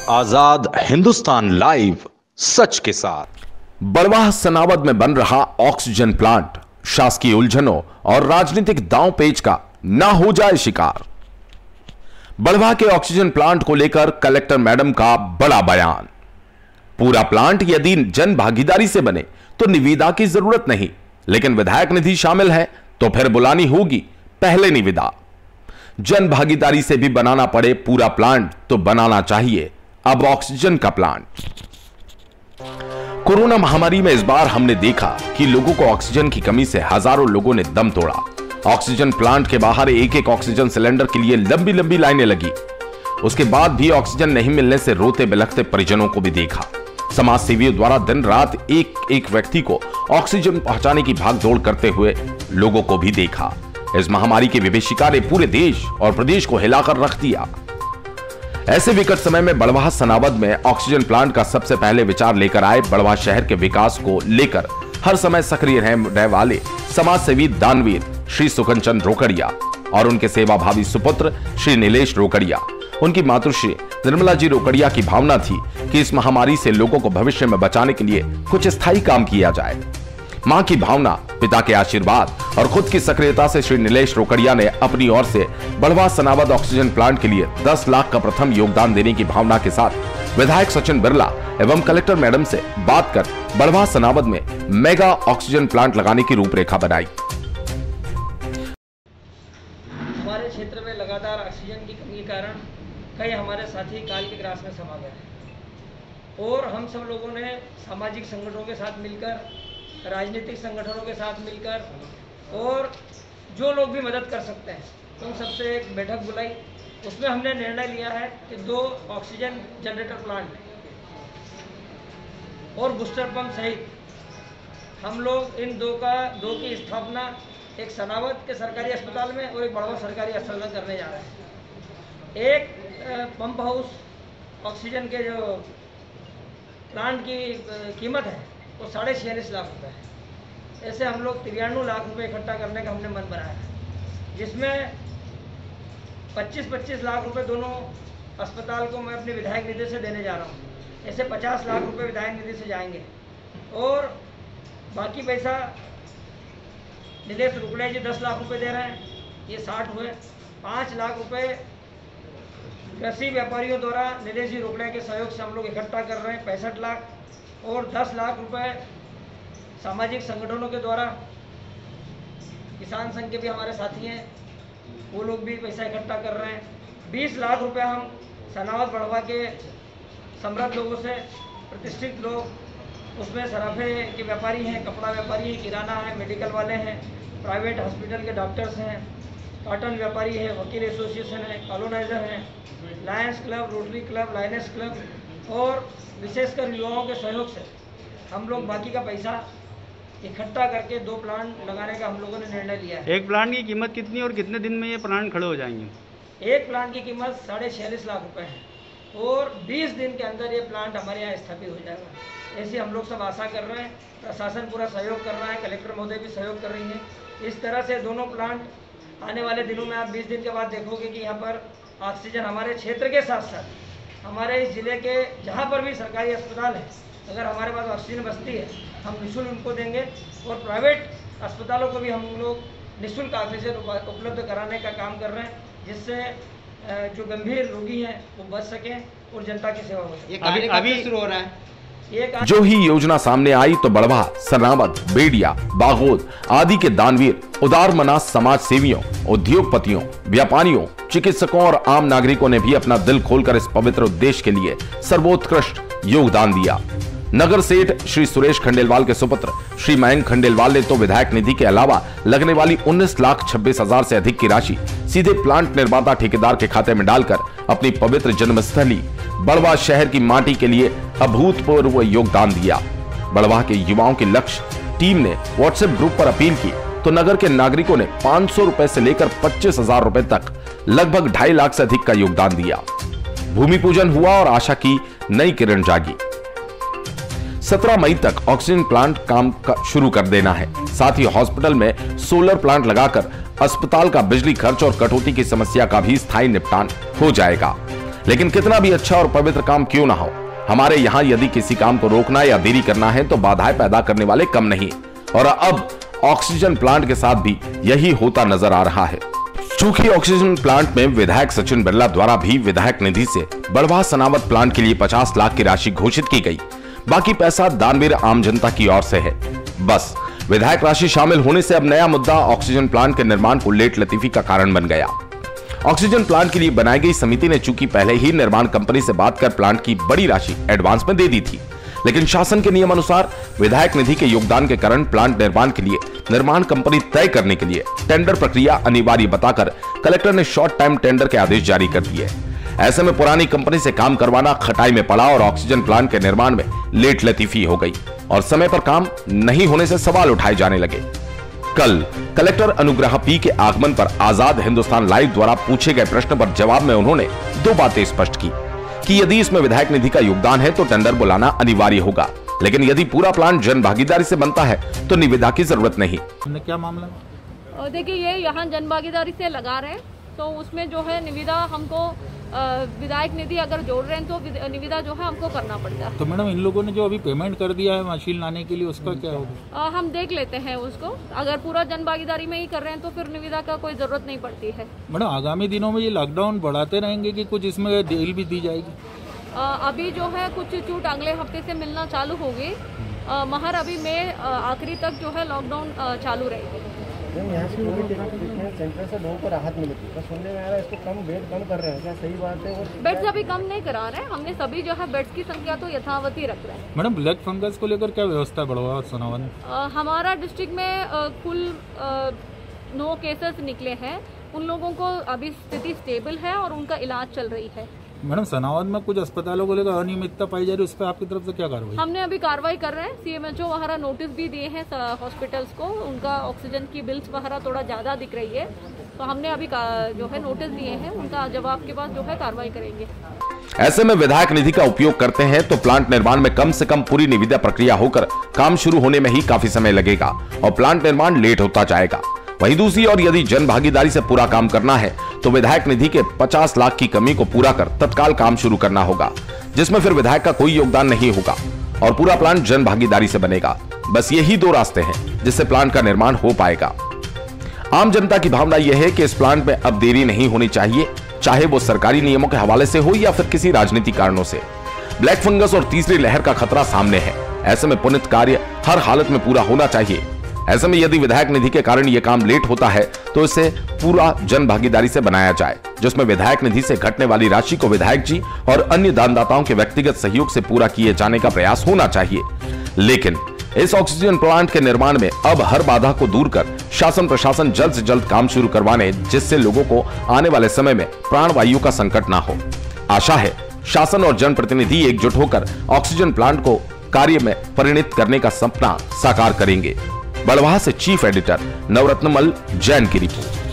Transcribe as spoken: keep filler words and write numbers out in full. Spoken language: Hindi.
आजाद हिंदुस्तान लाइव, सच के साथ। बड़वाह सनावद में बन रहा ऑक्सीजन प्लांट शासकीय उलझनों और राजनीतिक दांव पेच का ना हो जाए शिकार। बड़वाह के ऑक्सीजन प्लांट को लेकर कलेक्टर मैडम का बड़ा बयान। पूरा प्लांट यदि जन भागीदारी से बने तो निविदा की जरूरत नहीं, लेकिन विधायक निधि शामिल है तो फिर बुलानी होगी पहले निविदा। जन भागीदारी से भी बनाना पड़े पूरा प्लांट तो बनाना चाहिए अब ऑक्सीजन का प्लांट। कोरोना महामारी में इस बार हमने देखा कि लोगों को ऑक्सीजन की कमी से हजारों लोगों ने दम तोड़ा। ऑक्सीजन प्लांट के बाहर एक एक ऑक्सीजन सिलेंडर के लिए लंबी लंबी लाइनें लगी। उसके बाद भी ऑक्सीजन नहीं मिलने से रोते बिलखते परिजनों को भी देखा। समाज सेवियों द्वारा दिन रात एक एक व्यक्ति को ऑक्सीजन पहुंचाने की भागदौड़ करते हुए लोगों को भी देखा। इस महामारी की विभीषिका ने पूरे देश और प्रदेश को हिलाकर रख दिया। ऐसे विकट समय में बड़वाह सनावद में ऑक्सीजन प्लांट का सबसे पहले विचार लेकर आए बड़वाह शहर के विकास को लेकर हर समय सक्रिय रहने वाले समाज सेवी दानवीर श्री सुकंचन रोकड़िया और उनके सेवाभावी सुपुत्र श्री नीलेश रोकड़िया। उनकी मातृश्री निर्मला जी रोकड़िया की भावना थी कि इस महामारी से लोगों को भविष्य में बचाने के लिए कुछ स्थायी काम किया जाए। मां की भावना, पिता के आशीर्वाद और खुद की सक्रियता से श्री नीलेश रोकड़िया ने अपनी ओर से बड़वाह सनावद ऑक्सीजन प्लांट के लिए दस लाख का प्रथम योगदान देने की भावना के साथ विधायक सचिन बिरला एवं कलेक्टर मैडम से बात कर बड़वाह सनावद में मेगा ऑक्सीजन प्लांट लगाने की रूपरेखा बनाई। हमारे क्षेत्र में लगातार ऑक्सीजन की कमी के कारण कई हमारे साथी काल के ग्रास में समा गए और हम सब लोगों ने सामाजिक संगठनों के साथ मिलकर, राजनीतिक संगठनों के साथ मिलकर और जो लोग भी मदद कर सकते हैं उन सबसे एक बैठक बुलाई। उसमें हमने निर्णय लिया है कि दो ऑक्सीजन जनरेटर प्लांट और बूस्टर पंप सहित हम लोग इन दो का दो की स्थापना एक सनावद के सरकारी अस्पताल में और एक बड़वाह सरकारी अस्पताल में करने जा रहे हैं। एक पंप हाउस ऑक्सीजन के जो प्लांट की कीमत है वो साढ़े छियालीस लाख रुपए है। ऐसे हम लोग तिरानवे लाख रुपए इकट्ठा करने का हमने मन बनाया है, जिसमें पच्चीस पच्चीस लाख रुपए दोनों अस्पताल को मैं अपनी विधायक निधि से देने जा रहा हूँ। ऐसे पचास लाख रुपए विधायक निधि से जाएंगे और बाकी पैसा नीलेश रोकड़िया जी दस लाख रुपए दे रहे हैं, ये साठ हुए। पाँच लाख रुपए कृषि व्यापारियों द्वारा नीलेश जी रोकड़िया के सहयोग से हम लोग इकट्ठा कर रहे हैं, पैंसठ लाख। और दस लाख रुपए सामाजिक संगठनों के द्वारा, किसान संघ के भी हमारे साथी हैं, वो लोग भी पैसा इकट्ठा कर रहे हैं। बीस लाख रुपए हम सनावद बड़वाह के समृद्ध लोगों से, प्रतिष्ठित लोग, उसमें सराफे के व्यापारी हैं, कपड़ा व्यापारी है, किराना है, मेडिकल वाले हैं, प्राइवेट हॉस्पिटल के डॉक्टर्स हैं, कॉटन व्यापारी है, वकील एसोसिएशन है, कॉलोनाइजर हैं, lions club, rotary club, lioness club और विशेषकर युवाओं के सहयोग से हम लोग बाकी का पैसा इकट्ठा करके दो प्लांट लगाने का हम लोगों ने निर्णय लिया है। एक प्लांट की कीमत कितनी और कितने दिन में ये प्लांट खड़े हो जाएंगे? एक प्लांट की कीमत साढ़े छियालीस लाख रुपए है और बीस दिन के अंदर ये प्लांट हमारे यहाँ स्थापित हो जाएगा। ऐसी हम लोग सब आशा कर रहे हैं। प्रशासन पूरा सहयोग कर रहा है, कलेक्टर महोदय भी सहयोग कर रही है। इस तरह से दोनों प्लांट आने वाले दिनों में आप बीस दिन के बाद देखोगे कि यहाँ पर ऑक्सीजन हमारे क्षेत्र के साथ साथ हमारे इस जिले के जहाँ पर भी सरकारी अस्पताल है, अगर हमारे पास ऑक्सीजन बचती है हम निःशुल्क उनको देंगे और प्राइवेट अस्पतालों को भी हम लोग निःशुल्क ऑक्सीजन उपलब्ध कराने का काम कर रहे हैं, जिससे जो गंभीर रोगी हैं वो बच सकें और जनता की सेवा हो सके। अभी अभी शुरू हो रहा है। जो ही योजना सामने आई तो बड़वाह, सनावद, बेडिया, बागोद आदि के दानवीर, उदार मना समाज सेवियों, उद्योगपतियों, व्यापारियों, चिकित्सकों और आम नागरिकों ने भी अपना दिल खोलकर इस पवित्र उद्देश्य के लिए सर्वोत्कृष्ट योगदान दिया। नगर सेठ श्री सुरेश खंडेलवाल के सुपुत्र श्री मयंक खंडेलवाल ने तो विधायक निधि के अलावा लगने वाली उन्नीस लाख छब्बीस हजार से अधिक की राशि सीधे प्लांट निर्माता ठेकेदार के खाते में डालकर अपनी पवित्र जन्मस्थली बड़वाह शहर की माटी के लिए अभूतपूर्व योगदान दिया। बड़वाह के युवाओं के लक्ष्य टीम ने व्हाट्सएप ग्रुप पर अपील की तो नगर के नागरिकों ने पांच सौ रुपए से लेकर पच्चीस हजार रुपए तक लगभग ढाई लाख से अधिक का योगदान दिया। भूमि पूजन हुआ और आशा की नई किरण जागी। सत्रह मई तक ऑक्सीजन प्लांट काम का शुरू कर देना है। साथ ही हॉस्पिटल में सोलर प्लांट लगाकर अस्पताल का बिजली खर्च और कटौती की समस्या का भी स्थायी निपटान हो जाएगा। लेकिन कितना भी अच्छा और पवित्र काम क्यों ना हो, हमारे यहाँ यदि किसी काम को रोकना या देरी करना है तो बाधाएं पैदा करने वाले कम नहीं। और अब ऑक्सीजन प्लांट के साथ भी यही होता नजर आ रहा है। चूंकि ऑक्सीजन प्लांट में विधायक सचिन बिरला द्वारा भी विधायक निधि से बड़वाह सनावद प्लांट के लिए पचास लाख की राशि घोषित की गई, बाकी पैसा दानवीर आम जनता की ओर से है। बस विधायक राशि शामिल होने से अब नया मुद्दा ऑक्सीजन प्लांट के निर्माण को लेट लतीफी का कारण बन गया। ऑक्सीजन प्लांट के लिए बनाई गई समिति ने चूंकि पहले ही निर्माण कंपनी से बात कर प्लांट की बड़ी राशि एडवांस में दे दी थी, लेकिन शासन के नियम अनुसार विधायक निधि के योगदान के कारण प्लांट निर्माण के लिए निर्माण कंपनी तय करने के लिए टेंडर प्रक्रिया अनिवार्य बताकर कलेक्टर ने शॉर्ट टाइम टेंडर के आदेश जारी कर दिए। ऐसे में पुरानी कंपनी से काम करवाना खटाई में पड़ा और ऑक्सीजन प्लांट के निर्माण में लेट लतीफी हो गई और समय पर काम नहीं होने से सवाल उठाए जाने लगे। कल कलेक्टर अनुग्रह पी के आगमन पर आजाद हिंदुस्तान लाइव द्वारा पूछे गए प्रश्न पर जवाब में उन्होंने दो बातें स्पष्ट की कि यदि इसमें विधायक निधि का योगदान है तो टेंडर बुलाना अनिवार्य होगा, लेकिन यदि पूरा प्लांट जन भागीदारी से बनता है तो निविदा की जरूरत नहीं। क्या मामला? देखिए, ये यहाँ जन भागीदारी से लगा रहे हैं तो उसमें जो है निविदा हमको विधायक निधि अगर जोड़ रहे हैं तो निविदा जो है हमको करना पड़ता है। तो मैडम, इन लोगों ने जो अभी पेमेंट कर दिया है मशीन लाने के लिए, उसका क्या होगा? हम देख लेते हैं उसको। अगर पूरा जन भागीदारी में ही कर रहे हैं तो फिर निविदा का कोई जरूरत नहीं पड़ती है। मैडम, आगामी दिनों में ये लॉकडाउन बढ़ाते रहेंगे कि कुछ इसमें डील भी दी जाएगी? अभी जो है कुछ छूट अगले हफ्ते से मिलना चालू होगी। महर अभी मई आखिरी तक जो है लॉकडाउन चालू रहेगी। यहाँ से सेंटर से लोगों को राहत मिली थी, तो सुनने में आ रहा है इसको कम बेड कम कर रहे हैं, क्या सही बात है? और बेड्स अभी कम नहीं करा रहे हैं, हमने सभी जो है बेड्स की संख्या तो यथावत ही रख रहे हैं। मैडम, ब्लैक फंगस को लेकर क्या व्यवस्था है बड़वाह सनावद? हमारा डिस्ट्रिक्ट में आ, कुल आ, नौ केसेस निकले हैं। उन लोगों को अभी स्थिति स्टेबल है और उनका इलाज चल रही है। मैडम, सनावद में कुछ अस्पतालों को लेकर अनियमितता पाई जा रही है, उस पर आपकी तरफ से क्या कार्रवाई? हमने अभी कार्रवाई कर रहे हैं। सीएमएचओ वगैरह नोटिस भी दिए हैं हॉस्पिटल्स को, उनका ऑक्सीजन की बिल्स वगैरह थोड़ा ज्यादा दिख रही है, तो हमने अभी जो है नोटिस दिए हैं, उनका जवाब के बाद जो है कार्रवाई करेंगे। ऐसे में विधायक निधि का उपयोग करते हैं तो प्लांट निर्माण में कम से कम पूरी निविदा प्रक्रिया होकर काम शुरू होने में ही काफी समय लगेगा और प्लांट निर्माण लेट होता जाएगा। वहीं दूसरी ओर यदि जन भागीदारी से पूरा काम करना है तो विधायक निधि के पचास लाख की कमी को पूरा कर तत्काल काम शुरू करना होगा, जिसमें फिर विधायक का कोई योगदान नहीं होगा और पूरा प्लांट जन भागीदारी से बनेगा। बस यही दो रास्ते हैं जिससे प्लांट का निर्माण हो पाएगा। आम जनता की भावना यह है कि इस प्लांट में अब देरी नहीं होनी चाहिए, चाहे वो सरकारी नियमों के हवाले से हो या फिर किसी राजनीतिक कारणों से। ब्लैक फंगस और तीसरी लहर का खतरा सामने है, ऐसे में पुनित कार्य हर हालत में पूरा होना चाहिए। ऐसे में यदि विधायक निधि के कारण यह काम लेट होता है तो इसे पूरा जन भागीदारी से बनाया जाए, जिसमें विधायक निधि से घटने वाली राशि को विधायक जी और अन्य दानदाताओं के व्यक्तिगत सहयोग से पूरा किए जाने का प्रयास होना चाहिए। लेकिन इस ऑक्सीजन प्लांट के निर्माण में अब हर बाधा को दूर कर शासन प्रशासन जल्द से जल्द काम शुरू करवाने, जिससे लोगों को आने वाले समय में प्राणवायु का संकट ना हो। आशा है शासन और जनप्रतिनिधि एकजुट होकर ऑक्सीजन प्लांट को कार्य में परिणित करने का सपना साकार करेंगे। बड़वाह से चीफ एडिटर नवरत्नमल जैन की रिपोर्ट।